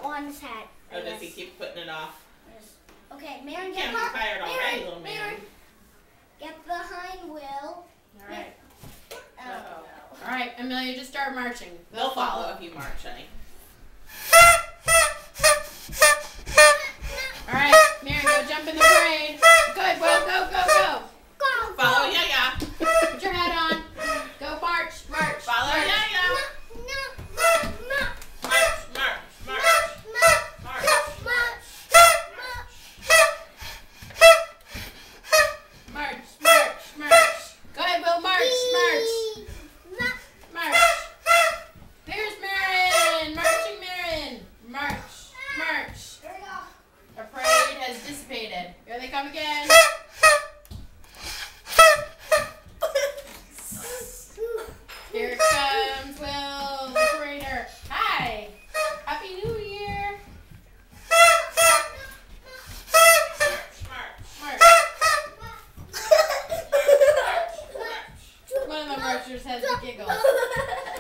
on his hat. Or does he keep putting it off? Okay, Marin, Can't be tired already, little man. Get behind Will. Alright. Oh. Alright, Amelia, just start marching. They'll follow if you march, honey. Alright, Marin, go jump in the parade. Good, Will, go, go, go. Go. Follow Yaya. Put your hat on. Go march, march. Follow march. Yaya. No. March, march, march. March. March, march, march. Go ahead, Will, march, march. March. There's Marin. Marching Marin. March, march. The parade has dissipated. Here they come again. Here comes Will, the parader. Hi. Happy New Year. March. One of the marchers has the giggles.